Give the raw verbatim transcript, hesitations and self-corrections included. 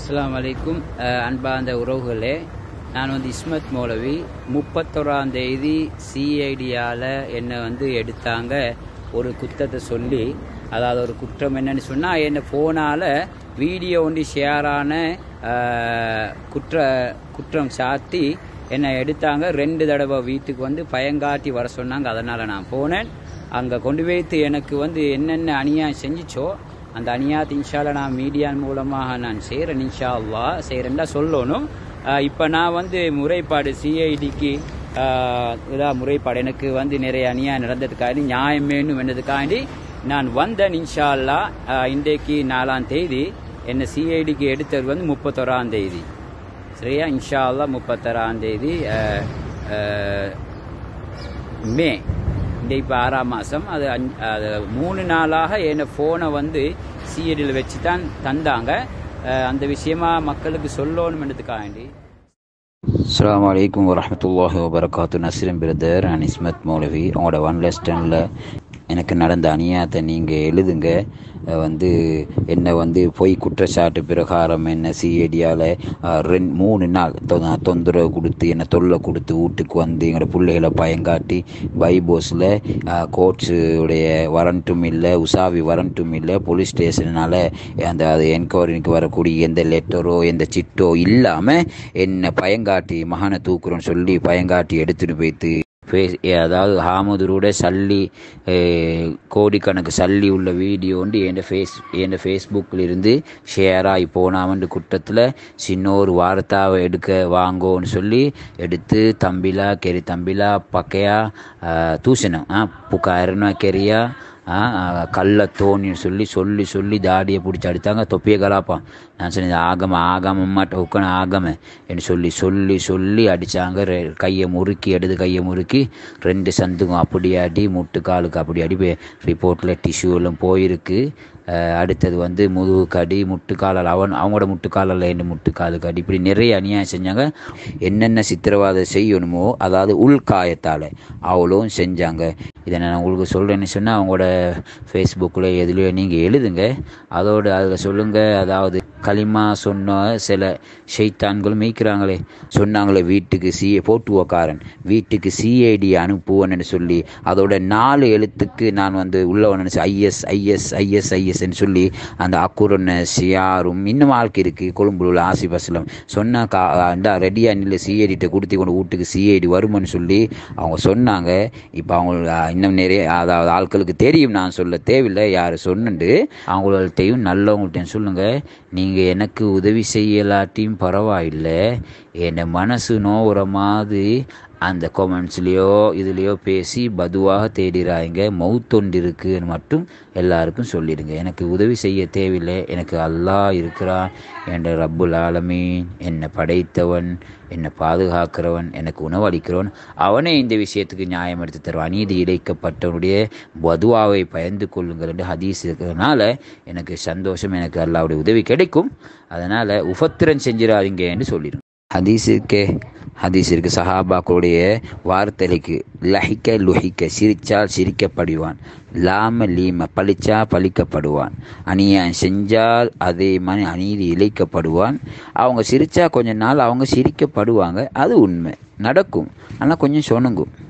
அஸ்ஸலாமு அலைக்கும். அன்பார்ந்த உறவுகளே, நான் வந்து இஸ்மத் மௌலவி. முப்பத்தொராம் தேதி சிஐடியால் என்னை வந்து எடுத்தாங்க ஒரு குற்றத்தை சொல்லி. அதாவது ஒரு குற்றம் என்னன்னு சொன்னால், என்னை ஃபோனால் வீடியோ ஒன்று ஷேரான குற்ற குற்றம் சாட்டி என்னை எடுத்தாங்க. ரெண்டு தடவை வீட்டுக்கு வந்து பயங்காட்டி வர சொன்னாங்க. அதனால் நான் போனேன். அங்கே கொண்டு வைத்து எனக்கு வந்து என்னென்ன அநியாயம் செஞ்சிச்சோ அந்த அநியாயத்தை இன்ஷால்லா நான் மீடியா மூலமாக நான் செய்கிறேன். இன்ஷா அல்லாஹ் செய்கிறேன்டா சொல்லணும். இப்போ நான் வந்து முறைப்பாடு சிஐடிக்கு இதாக முறைப்பாடு எனக்கு வந்து நிறைய அநியாயம் நடந்ததுக்காண்டி நியாயம் வேணும் என்னதுக்காண்டி நான் வந்தேன். இன்ஷா அல்லாஹ் இன்றைக்கு நாலாம் தேதி என்னை சிஐடிக்கு எடுத்தது வந்து முப்பத்தொராம் தேதி. சரியா? இன்ஷா அல்லாஹ் முப்பத்தொராம் தேதி மே இந்த இப்போ ஆறாம் மாதம். அது அது மூணு நாளாக என்னை ஃபோனை வந்து சிஐடியில் வச்சு தான் தந்தாங்க. அந்த விஷயமா மக்களுக்கு சொல்லணும்ன்றதுக்காண்டி. அஸ்ஸலாமு அலைக்கும் வரஹ்மத்துல்லாஹி வபரகாத்து. நஸ்ரின் பிரதர் அண்ட் இஸ்மத் மௌலவி. அவங்களோட ஒன் லெஸ்டனில் எனக்கு நடந்த அநியாயத்தை நீங்கள் எழுதுங்க. வந்து என்னை வந்து பொய் குற்றச்சாட்டு பிரகாரம் என்ன சிஐடியால் ரெண்டு மூணு நாள் தொந்தரவு கொடுத்து என்னை தொல்லை கொடுத்து வீட்டுக்கு வந்து எங்களோட பிள்ளைகளை பயங்காட்டி பைபோஸில் கோர்ட்ஸுடைய வரண்ட்டும் இல்லை, உசாவி வரண்ட்டும் இல்லை, போலீஸ் ஸ்டேஷனால் அந்த அது என்கொயரிக்கு வரக்கூடிய எந்த லெட்டரோ எந்த சிட்டோ இல்லாமல் என்னை பயங்காட்டி மகானை தூக்குறோன்னு சொல்லி பயங்காட்டி எடுத்துகிட்டு போய்த்து ஃபேஸ் அதாவது ஹாமதுரோட சல்லி கோடிக்கணக்கு சல்லி உள்ள வீடியோ வந்து என் ஃபேஸ் என் ஃபேஸ்புக்கில் இருந்து ஷேர் ஆகி போனாமன்ற குற்றத்தில் சின்ன ஒரு வார்த்தாவை எடுக்க வாங்கோன்னு சொல்லி எடுத்து தம்பிலா கெரி தம்பிலா பக்கையா தூசணம் புக்காயிரனா கெரியா கல்ல தோணின்னு சொல்லி சொல்லி சொல்லி தாடியை பிடிச்சி அடித்தாங்க. தொப்பியை கலாப்பான். நான் சொன்னேன் ஆகம ஆகாம மாட்ட உட்கான ஆகம என்று சொல்லி சொல்லி சொல்லி அடித்தாங்க. கையை முறுக்கி எடுத்து கையை முறுக்கி ரெண்டு சந்துக்கும் அப்படி அடி, முட்டு காலுக்கு அப்படி அடி. ரிப்போர்ட்டில் டிஷ்யூ எல்லாம் போயிருக்கு. அடுத்தது வந்து முதுகு கடி, முட்டுக்காலில் அவன் அவங்களோட முட்டுக்காலில் என்ன முட்டுக்காலுக்கு அடி, இப்படி நிறைய அநியாயம் செஞ்சாங்க. என்னென்ன சித்திரவாதம் செய்யணுமோ அதாவது உள்காயத்தால் அவ்வளோவும் செஞ்சாங்க. இதை நான் உங்களுக்கு சொல்கிறேன்னு சொன்னால் அவங்களோட ஃபேஸ்புக்கில் எதுலையோ நீங்கள் எழுதுங்க. அதோடு அதில் சொல்லுங்கள். அதாவது களிமா சொன்ன சில ஷைத்தான்களும் மீக்கிறாங்களே, சொன்னாங்களே வீட்டுக்கு சிஏ போட்டுவோக்காரன் வீட்டுக்கு சிஐடி அனுப்புவன்னு சொல்லி அதோட நாலு எழுத்துக்கு நான் வந்து உள்ளவன் நினச்சி ஐஎஸ் ஐஎஸ் ஐஎஸ் ஐஎஸ்ன்னு சொல்லி அந்த அக்குரன் சியாரும் இன்னும் ஆளுக்கு இருக்குது. கொழும்புல ஆசிப் அஸ்லம் சொன்னா கா இந்த ரெடியா நிலை சிஐடிட்ட கொடுத்து கொண்டு வீட்டுக்கு சிஐடி வருமானு சொல்லி அவங்க சொன்னாங்க. இப்போ அவங்க இன்னும் நிறைய அதாவது ஆட்களுக்கு தெரியும், நான் சொல்ல தேவையில்லை யார் சொன்னண்டு. அவங்கள்ட்டையும் நல்லவங்கள்ட்டையும் சொல்லுங்கள், நீங்கள் எனக்கு உதவி செய்யலாட்டியும் பரவாயில்லை, என் மனசு நோவுற மாதிரி அந்த கொமெண்ட்ஸ்லேயோ இதுலேயோ பேசி பதுவாக தேடிறாங்க. மவுத்தொண்டு இருக்குன்னு மட்டும் எல்லாருக்கும் சொல்லிடுங்க. எனக்கு உதவி செய்ய தேவையில்லை. எனக்கு அல்லாஹ் இருக்கிறான் என்ற ரப்புல் ஆலமீன், என்னை படைத்தவன், என்னை பாதுகாக்கிறவன், எனக்கு உணவளிக்கிறவன், அவனே இந்த விஷயத்துக்கு நியாயம் எடுத்து தருவான். அநீதி இழைக்கப்பட்டவனுடைய பதுவாவை பயந்து கொள்ளுங்கள் என்று ஹதீஸ் இருக்கிறதுனால எனக்கு சந்தோஷம், எனக்கு அல்லாஹ்வுடைய உதவி கிடைக்கும். அதனால் உபத்திரம் செஞ்சிடாதீங்க என்று சொல்லிடுங்க. ஹதீஸுக்கே ஹதீஸ் இருக்கு. சஹாபாக்களுடைய வார்த்தைக்கு லஹிக்க லுஹிக்க, சிரிச்சால் சிரிக்கப்படுவான், லாம லீம பழிச்சா பழிக்கப்படுவான், அநியாயம் செஞ்சால் அதே மாதிரி அநீதி இழைக்கப்படுவான். அவங்க சிரிச்சா கொஞ்ச நாள் அவங்க சிரிக்கப்படுவாங்க, அது உண்மை நடக்கும். ஆனால் கொஞ்சம் சொணுங்கும்.